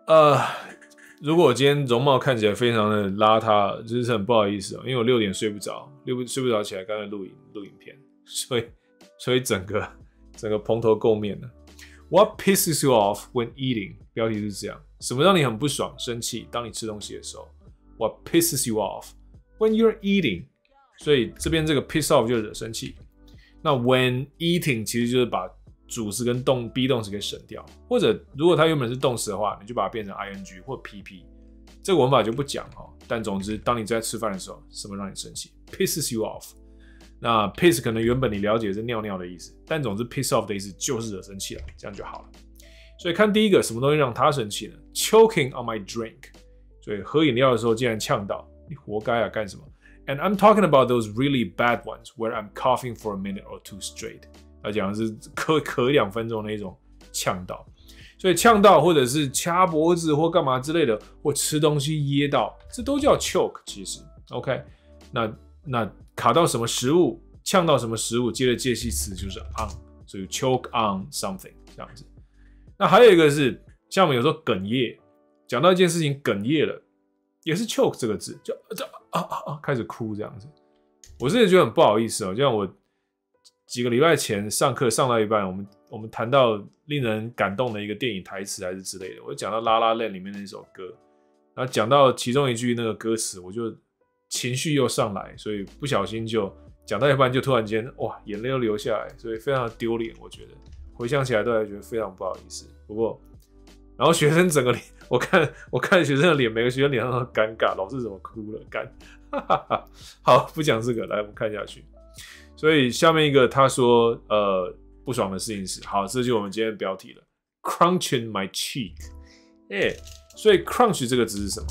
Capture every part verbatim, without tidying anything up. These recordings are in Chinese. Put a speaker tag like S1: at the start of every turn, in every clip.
S1: 呃，如果我今天容貌看起来非常的邋遢，就是很不好意思哦，因为我六点睡不着，六不睡不着起来，刚才录影录影片，所以所以整个整个蓬头垢面的。What pisses you off when eating？ 标题是这样，什么让你很不爽、生气？当你吃东西的时候 ，What pisses you off when you're eating？ 所以这边这个 piss off 就是惹生气。那 when eating 其实就是把主词跟动 be 动词给省掉，或者如果它原本是动词的话，你就把它变成 ing 或 pp。这个文法就不讲哈，但总之，当你在吃饭的时候，什么让你生气 ？pisses you off。那 piss 可能原本你了解是尿尿的意思，但总之 piss off 的意思就是惹生气了，这样就好了。所以看第一个，什么东西让他生气呢 ？Choking on my drink。所以喝饮料的时候竟然呛到，你活该啊，干什么 ？And I'm talking about those really bad ones where I'm coughing for a minute or two straight。他讲的是咳咳两分钟那种呛到，所以呛到或者是掐脖子或干嘛之类的，或吃东西噎到，这都叫 choke。其实 ，OK， 那那卡到什么食物，呛到什么食物，接的介系词就是 on， 所以 choke on something 这样子。那还有一个是，像我们有时候哽咽，讲到一件事情哽咽了，也是 choke 这个字，就这啊啊啊开始哭这样子。我真的觉得很不好意思哦，就像我。几个礼拜前上课上到一半，我们我们谈到令人感动的一个电影台词还是之类的，我就讲到《La La Land》里面那首歌，然后讲到其中一句那个歌词，我就情绪又上来，所以不小心就讲到一半就突然间哇眼泪都流下来，所以非常的丢脸，我觉得回想起来都还觉得非常不好意思。不过，然后学生整个脸，我看我看学生的脸，每个学生脸上都很尴尬，老师怎么哭了？干，哈哈哈。好，不讲这个，来我们看下去。所以下面一个他说呃不爽的事情是，好，这就是我们今天的标题了 ，crunching my cheek， 哎、欸，所以 crunch 这个字是什么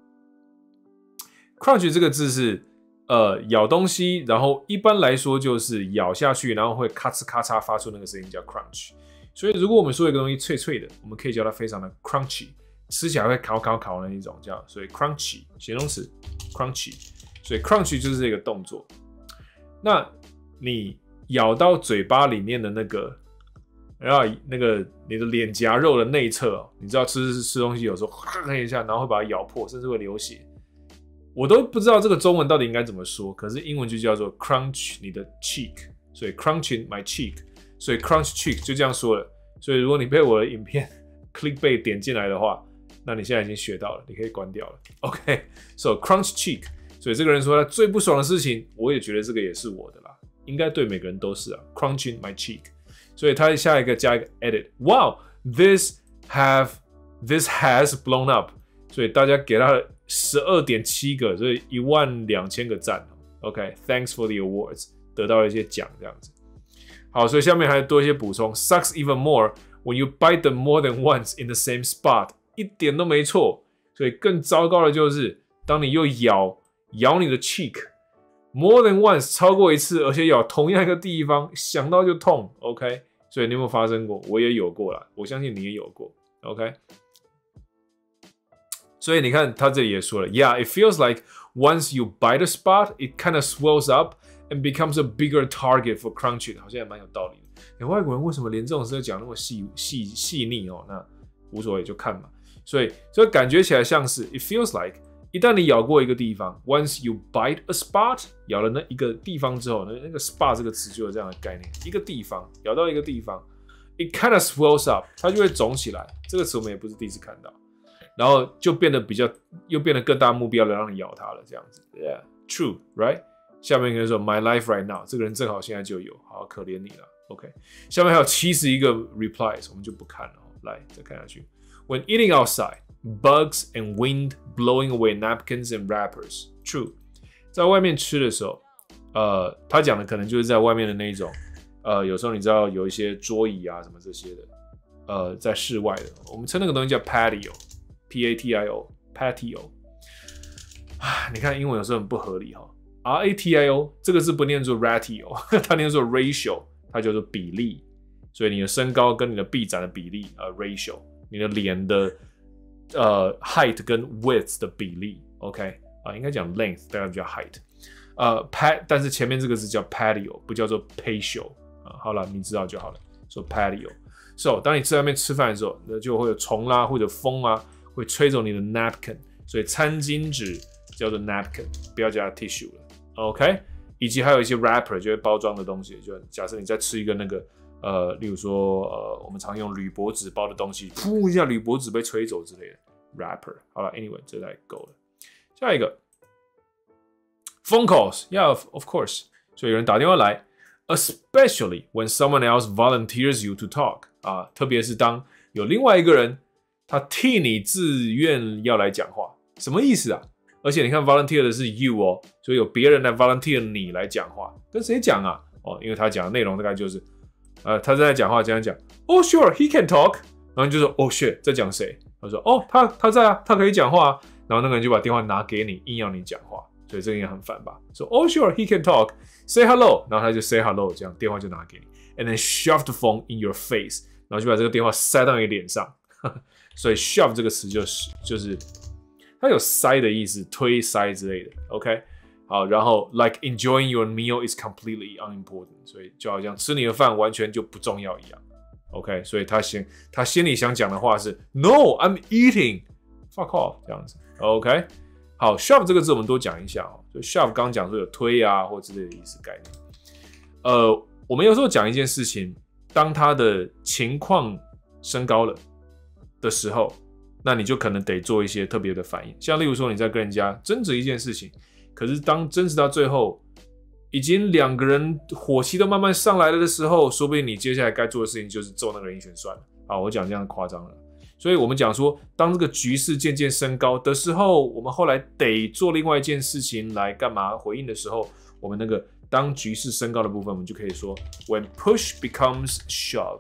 S1: ？crunch 这个字是呃咬东西，然后一般来说就是咬下去，然后会咔哧咔嚓发出那个声音叫 crunch。所以如果我们说一个东西脆脆的，我们可以叫它非常的 crunchy， 吃起来会烤烤烤的那一种叫，所以 crunchy 形容词 crunchy， 所以 crunch 就是这个动作。那你咬到嘴巴里面的那个，然后那个你的脸颊肉的内侧、哦，你知道吃吃东西有时候咔一下，然后会把它咬破，甚至会流血。我都不知道这个中文到底应该怎么说，可是英文就叫做 crunch 你的 cheek， 所以 crunching my cheek， 所以 crunch cheek 就这样说了。所以如果你被我的影片 clickbait 点进来的话，那你现在已经学到了，你可以关掉了。OK，so、okay, crunch cheek。所以这个人说他最不爽的事情，我也觉得这个也是我的啦，应该对每个人都是啊。Crunching my cheek， 所以他下一个加一个 edit。Wow, this have this has blown up， 所以大家给他十二点七个，所以一万两千个赞。OK，thanks、okay, for the awards， 得到了一些奖这样子。好，所以下面还多一些补充。Sucks even more when you bite them more than once in the same spot， 一点都没错。所以更糟糕的就是，当你又咬。咬你的 cheek more than once 超过一次，而且咬同样一个地方，想到就痛。OK， 所以你有没有发生过？我也有过啦，我相信你也有过。OK， 所以你看他这里也说了 ，Yeah, it feels like once you bite a spot, it kind of swells up and becomes a bigger target for crunching。好像也蛮有道理的。欸，外国人为什么连这种事都讲那么细细细腻哦？那无所谓，就看嘛。所以，所以感觉起来像是 it feels like。一旦你咬过一个地方 ，once you bite a spot， 咬了那一个地方之后，那那个 spot 这个词就有这样的概念，一个地方咬到一个地方 ，it kind of swells up， 它就会肿起来。这个词我们也不是第一次看到，然后就变得比较，又变得更大目标的让你咬它了，这样子 ，yeah true right。下面一个人说 my life right now， 这个人正好现在就有，好可怜你了 ，OK。下面还有七十一个 replies， 我们就不看了，来再看下去。When eating outside。Bugs and wind blowing away napkins and wrappers. True， 在外面吃的时候，呃，他讲的可能就是在外面的那一种，呃，有时候你知道有一些桌椅啊什么这些的，呃，在室外的，我们称那个东西叫 patio，P A T I O，patio。啊，你看英文有时候很不合理哈 ，R A T I O 这个字不念作 ratio， 它念作 ratio， 它叫做比例，所以你的身高跟你的臂展的比例，呃 ratio， 你的脸的。呃 height 跟 width 的比例 ，OK 啊、呃，应该讲 length， 大概叫 height， 呃 pat， 但是前面这个字叫 patio， 不叫做 patio 啊、呃。好了，你知道就好了。说、so, patio，so 当你在外面吃饭的时候，那就会有虫啦，或者风啊， 会吹走你的 napkin， 所以餐巾纸叫做 napkin， 不要加 tissue 了 ，OK？ 以及还有一些 wrapper 就会包装的东西，就假设你在吃一个那个呃，例如说呃，我们常用铝箔纸包的东西，噗一下铝箔纸被吹走之类的 wrapper。好了 ，anyway 这太够了。下一个 phone calls，yeah of, of course， 所以有人打电话来 ，especially when someone else volunteers you to talk 啊，特别是当有另外一个人他替你自愿要来讲话，什么意思啊？而且你看 volunteer 的是 you 哦，所以有别人来 volunteer 你来讲话，跟谁讲啊？哦，因为他讲的内容大概就是，呃，他在讲话这样讲 ，Oh sure he can talk， 然后你就说 Oh shit 在讲谁？他说哦他他在啊，他可以讲话啊，然后那个人就把电话拿给你，硬要你讲话，所以这个应该很烦吧？说 Oh sure he can talk，say hello， 然后他就 say hello， 这样电话就拿给你 ，and then shove the phone in your face， 然后就把这个电话塞到你脸上。所以 shove 这个词就是就是它有塞的意思，推塞之类的。OK， 好，然后 like enjoying your meal is completely unimportant， 所以就好像吃你的饭完全就不重要一样。OK， 所以他心他心里想讲的话是 No I'm eating fuck off 这样子。OK， 好 shove 这个字我们多讲一下哦。所以 shove 刚刚讲说有推啊或之类的意思概念。呃，我们有时候讲一件事情，当它的情况升高了的时候，那你就可能得做一些特别的反应，像例如说你在跟人家争执一件事情，可是当争执到最后，已经两个人火气都慢慢上来了的时候，说不定你接下来该做的事情就是揍那个人一拳算了。啊，我讲这样夸张了，所以我们讲说，当这个局势渐渐升高的时候，我们后来得做另外一件事情来干嘛回应的时候，我们那个当局势升高的部分，我们就可以说 When push becomes shove。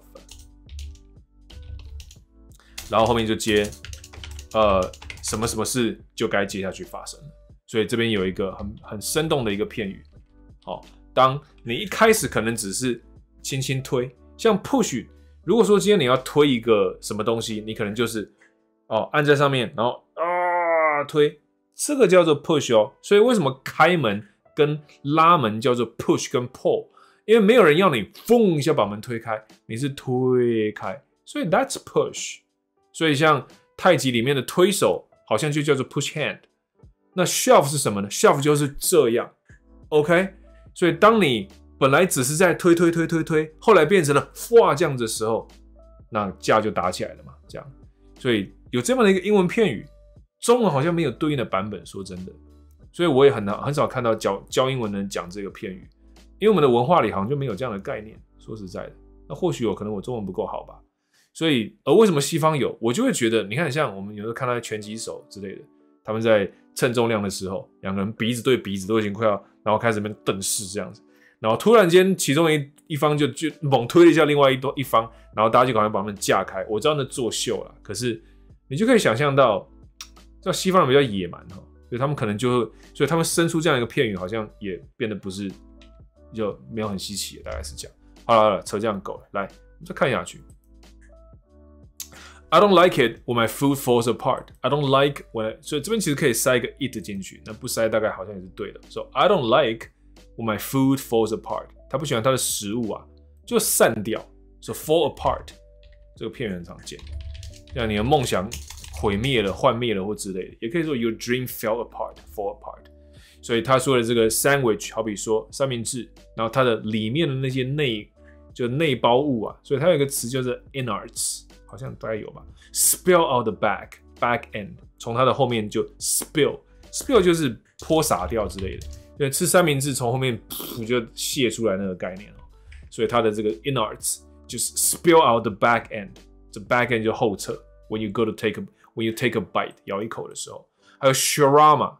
S1: 然后后面就接，呃，什么什么事就该接下去发生了。所以这边有一个很很生动的一个片语，哦，当你一开始可能只是轻轻推，像 push， 如果说今天你要推一个什么东西，你可能就是哦按在上面，然后啊推，这个叫做 push 哦。所以为什么开门跟拉门叫做 push 跟 pull？ 因为没有人要你嘣一下把门推开，你是推开，所以 that's push。所以像太极里面的推手好像就叫做 push hand， 那 shove 是什么呢？ shove 就是这样 OK， 所以当你本来只是在推推推推推，后来变成了哇这样子的时候，那架就打起来了嘛，这样。所以有这样的一个英文片语，中文好像没有对应的版本，说真的，所以我也很难很少看到教教英文的人讲这个片语，因为我们的文化里好像就没有这样的概念，说实在的，那或许有可能我中文不够好吧。所以，而为什么西方有，我就会觉得，你看，像我们有时候看到拳击手之类的，他们在称重量的时候，两个人鼻子对鼻子都已经快要，然后开始在那边瞪视这样子，然后突然间其中一一方就就猛推了一下另外一一方，然后大家就赶快把他们架开。我知道那作秀啦，可是你就可以想象到，像西方人比较野蛮哈，所以他们可能就会，所以他们生出这样一个片语，好像也变得不是就没有很稀奇的，大概是这样。好了好了，扯这样够了，来，我们再看下去。I don't like it when my food falls apart. I don't like when I, 所以这边其实可以塞一个 it 进去，那不塞大概好像也是对的。So I don't like when my food falls apart. 他不喜欢他的食物啊，就散掉。So fall apart 这个片语很常见，像你的梦想毁灭了、幻灭了或之类的，也可以说 your dream fell apart, fall apart. 所以他说的这个 sandwich 好比说三明治，然后它的里面的那些内就内包物啊，所以它有一个词叫做 innards。好像大概有吧 ，spill out the back back end， 从它的后面就 spill spill 就是泼洒掉之类的，因为吃三明治从后面噗就泄出来那个概念哦，所以它的这个 innards 就是 spill out the back end， 这 back end 就后侧 ，when you go to take a when you take a bite 咬一口的时候，还有 shawarma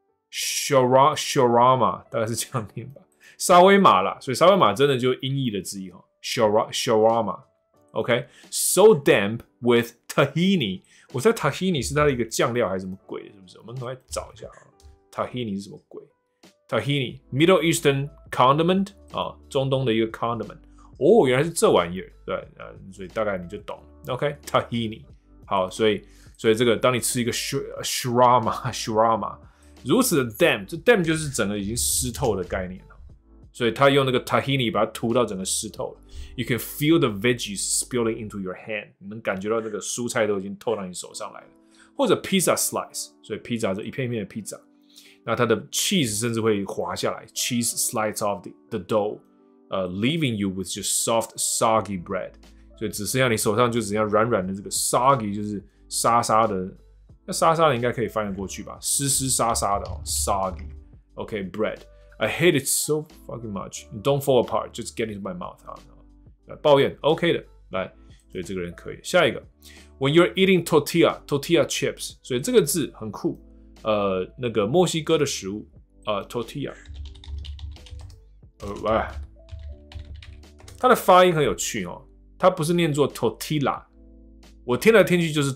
S1: shawara shawarma 大概是这样念吧，沙威玛啦，所以沙威玛真的就音译的之一哈 ，shawara shawarma。OK， so damp with tahini。我猜 tahini 是它的一个酱料还是什么鬼的，是不是？我们赶快找一下啊 ，tahini 是什么鬼 ？tahini Middle Eastern condiment 啊，中东的一个 condiment。哦，原来是这玩意儿，对，呃，所以大概你就懂了。OK，tahini， 好，所以所以这个当你吃一个 shawarma shawarma 如此的 damp， 这 damp 就是整个已经湿透的概念了。所以他用那个 tahini 把它涂到整个湿透了。You can feel the veggies spilling into your hand， 你能感觉到那个蔬菜都已经透到你手上来了。 或者 pizza slice， 所以 pizza 这一片一片的 pizza， 那它的 cheese 甚至会滑下来 ，cheese slides off the, the dough， 呃、uh, ，leaving you with just soft soggy bread， 所以只剩下你手上就只剩下软软的这个 soggy， 就是沙沙的，那沙沙的应该可以翻得过去吧，湿湿沙沙的哦 ，soggy，OK、okay, bread。I hate it so fucking much. Don't fall apart. Just get into my mouth. 啊，抱怨 OK 的，来，所以这个人可以。下一个 ，When you're eating tortilla, tortilla chips， 所以这个字很酷。呃，那个墨西哥的食物，呃 ，tortilla， 呃，啊，它的发音很有趣哦，它不是念作 tortilla， 我听来听去就是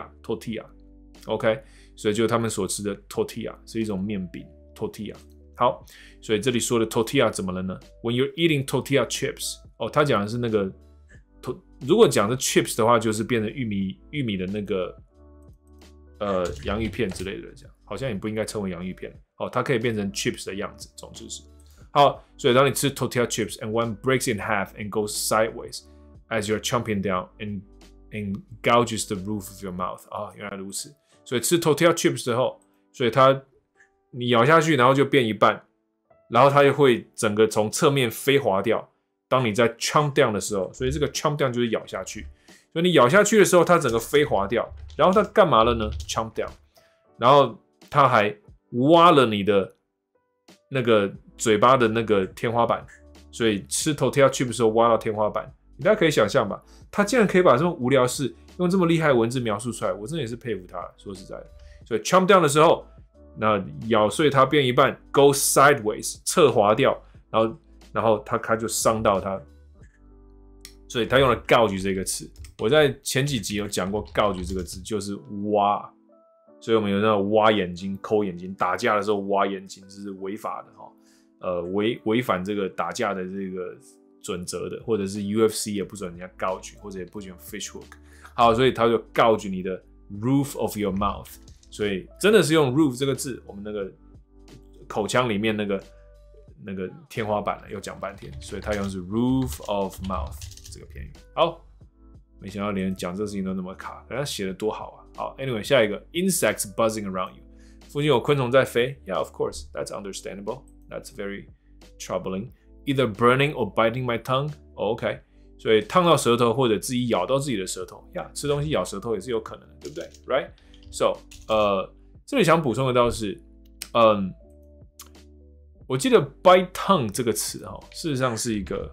S1: tortilla，tortilla，OK， 所以就是他们所吃的 tortilla 是一种面饼 tortilla。好，所以这里说的 tortilla 怎么了呢 ？When you're eating tortilla chips， 哦，他讲的是那个，如果讲的 chips 的话，就是变成玉米玉米的那个呃洋芋片之类的，这样好像也不应该称为洋芋片。哦，它可以变成 chips 的样子，总之是好。所以当你吃 tortilla chips and one breaks in half and goes sideways as you're chomping down and and gouges the roof of your mouth， 啊、哦，原来如此。所以吃 tortilla chips 之后，所以它。你咬下去，然后就变一半，然后它就会整个从侧面飞滑掉。当你在 chomp down 的时候，所以这个 chomp down 就是咬下去。所以你咬下去的时候，它整个飞滑掉，然后它干嘛了呢 ？chomp down， 然后它还挖了你的那个嘴巴的那个天花板。所以吃 tortilla chip 的时候挖到天花板，你大家可以想象吧？他竟然可以把这种无聊事用这么厉害的文字描述出来，我真的也是佩服他了。说实在的，所以 chomp down 的时候。那咬碎它变一半 ，go sideways 侧滑掉，然后然后它它就伤到它，所以他用了 gouge 这个词。我在前几集有讲过 gouge 这个字，就是挖，所以我们有那种挖眼睛、抠眼睛，打架的时候挖眼睛，这是违法的哈，呃违违反这个打架的这个准则的，或者是 U F C 也不准人家 gouge， 或者也不准 fish hook。好，所以他就 gouge 你的 roof of your mouth。所以真的是用 roof 这个字，我们那个口腔里面那个那个天花板了，又讲半天，所以他用的是 roof of mouth 这个片语。好，没想到连讲这事情都那么卡，人家写的多好啊！好 ，anyway， 下一个 insects buzzing around you， 附近有昆虫在飞 ，Yeah, of course, that's understandable. That's very troubling. Either burning or biting my tongue. OK， 所以烫到舌头或者自己咬到自己的舌头，呀， yeah, 吃东西咬舌头也是有可能的，对不对 ？Right？So， 呃，这里想补充的倒是，嗯，我记得 bite tongue 这个词哈、哦，事实上是一个，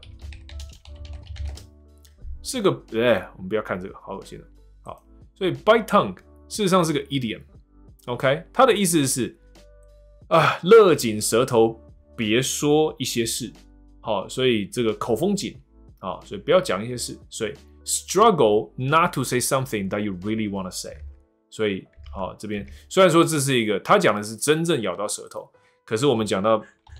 S1: 是个，哎，我们不要看这个，好恶心的。好，所以 bite tongue 事实上是个 idiom，OK， 它的意思是啊，勒紧舌头，别说一些事，好，所以这个口风紧，好，所以不要讲一些事，所以 struggle not to say something that you really want to say。所以，好、哦，这边虽然说这是一个，他讲的是真正咬到舌头，可是我们讲到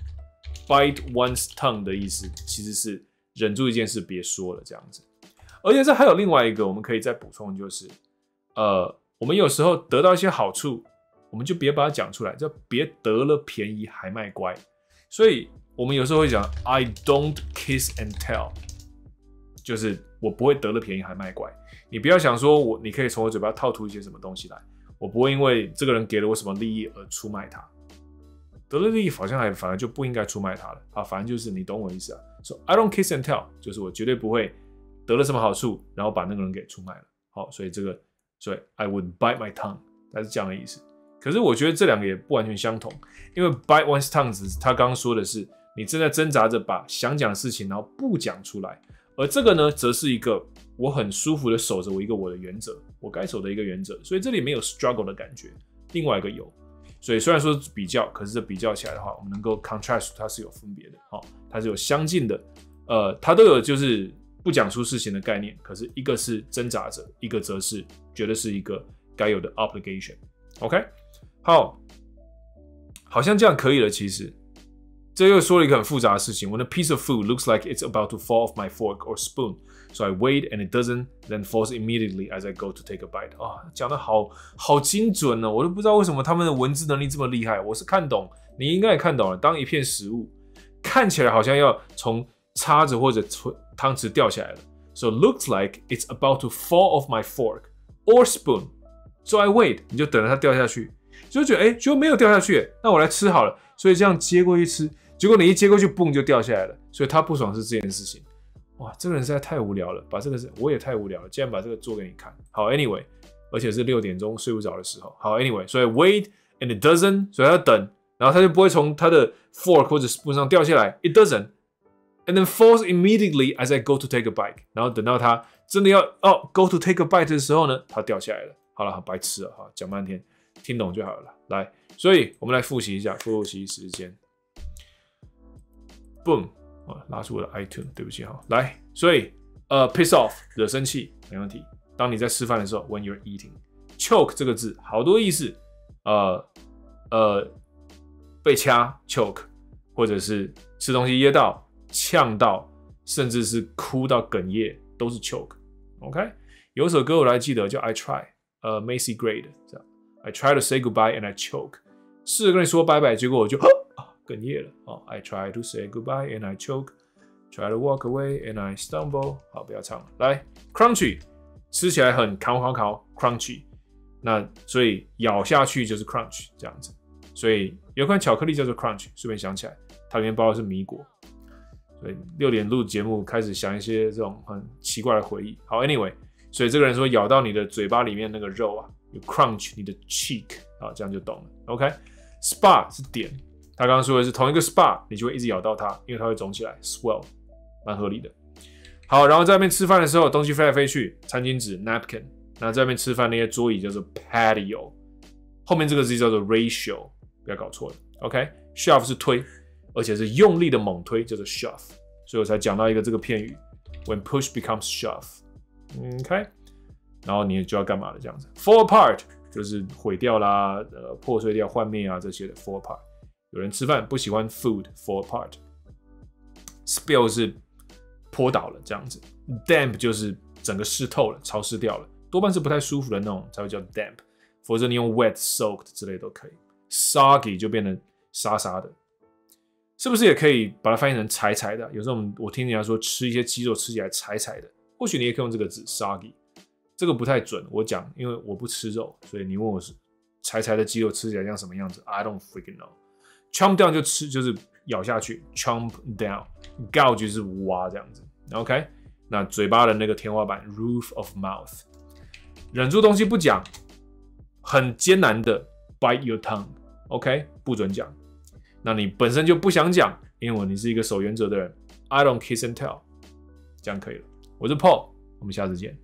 S1: bite one's tongue 的意思，其实是忍住一件事别说了这样子。而且这还有另外一个我们可以再补充，就是呃，我们有时候得到一些好处，我们就别把它讲出来，就别得了便宜还卖乖。所以我们有时候会讲 I don't kiss and tell， 就是我不会得了便宜还卖乖。你不要想说我，你可以从我嘴巴套出一些什么东西来，我不会因为这个人给了我什么利益而出卖他。得了利益好像还反而就不应该出卖他了啊，反正就是你懂我意思啊。So I don't kiss and tell， 就是我绝对不会得了什么好处，然后把那个人给出卖了。好，所以这个，所以 I would bite my tongue， 它是这样的意思。可是我觉得这两个也不完全相同，因为 bite one's tongue 他刚刚说的是你正在挣扎着把想讲的事情然后不讲出来，而这个呢，则是一个我很舒服的守着我一个我的原则，我该守的一个原则，所以这里没有 struggle 的感觉，另外一个有。所以虽然说是比较，可是这比较起来的话，我们能够 contrast 它是有分别的，哦，它是有相近的，呃，它都有就是不讲出事情的概念，可是一个是挣扎着，一个则是觉得是一个该有的 obligation。OK， 好，好像这样可以了。其实这又说了一个很复杂的事情。When a piece of food looks like it's about to fall off my fork or spoon, so I wait and it doesn't, then falls immediately as I go to take a bite. 啊、哦，讲得好好精准哦，我都不知道为什么他们的文字能力这么厉害。我是看懂，你应该也看懂了。当一片食物看起来好像要从叉子或者汤匙掉下来了 ，so looks like it's about to fall off my fork or spoon. So I wait， 你就等着它掉下去，就觉得哎，结果没有掉下去，那我来吃好了，所以这样接过去吃，结果你一接过去，嘣就掉下来了，所以他不爽是这件事情。哇，这个人实在太无聊了，把这个我也太无聊了，竟然把这个做给你看。好 ，anyway， 而且是六点钟睡不着的时候。好 ，anyway， 所以 wait and it doesn't， 所以他要等，然后他就不会从他的 fork 或者 spoon 上掉下来 ，it doesn't。And then falls immediately as I go to take a bite， 然后等到他真的要哦 go to take a bite 的时候呢，它掉下来了。好了，好白痴了，好讲半天，听懂就好了。来，所以我们来复习一下，复习时间。Boom， 哦，拉出我的 iTunes， 对不起哈。来，所以呃 piss off 惹生气没问题。当你在吃饭的时候 ，when you're eating，choke 这个字好多意思，呃呃被掐 choke， 或者是吃东西噎到、呛到，甚至是哭到哽咽，都是 choke。OK， 有首歌我还记得叫 I Try， 呃 Macy Gray 的这样 ，I try to say goodbye and I choke， 试着跟你说拜拜，结果我就啊哽咽了。哦 ，I try to say goodbye and I choke，try to walk away and I stumble。好，不要唱了。来 ，crunchy， 吃起来很烤烤烤 ，crunchy。那所以咬下去就是 crunch 这样子。所以有款巧克力叫做 crunch， 顺便想起来，它里面包的是米果。所以六点录节目开始想一些这种很奇怪的回忆。好 ，anyway， 所以这个人说咬到你的嘴巴里面那个肉啊，有 crunch 你的 cheek， 好，这样就懂了。OK，spa、okay? 是点，他刚刚说的是同一个 spa， 你就会一直咬到它，因为它会肿起来 ，swell， 蛮合理的。好，然后在那边吃饭的时候，东西飞来飞去，餐巾纸 napkin， 那在那边吃饭那些桌椅叫做 patio， 后面这个字叫做 ratio， 不要搞错了。OK，shove、okay? 是推。而且是用力的猛推，叫做 shove， 所以我才讲到一个这个片语 ，when push becomes shove，OK，、okay? 然后你就要干嘛的这样子 ，fall apart 就是毁掉啦，呃，破碎掉、幻灭啊这些的 fall apart。有人吃饭不喜欢 food fall apart，spill 是泼倒了这样子 ，damp 就是整个湿透了、潮湿掉了，多半是不太舒服的那种才会叫 damp， 否则你用 wet、soaked 之类都可以。soggy 就变成沙沙的。是不是也可以把它翻译成柴柴的？有时候我听人家说吃一些鸡肉吃起来柴柴的，或许你也可以用这个字 soggy， 这个不太准。我讲，因为我不吃肉，所以你问我是柴柴的鸡肉吃起来像什么样子 ？I don't freaking know。Chomp down 就吃就是咬下去 ，chomp down，gouge 就是挖这样子。OK， 那嘴巴的那个天花板 roof of mouth， 忍住东西不讲，很艰难的 bite your tongue。OK， 不准讲。那你本身就不想讲，因为你是一个守原则的人 ，I don't kiss and tell， 这样可以了。我是 Paul， 我们下次见。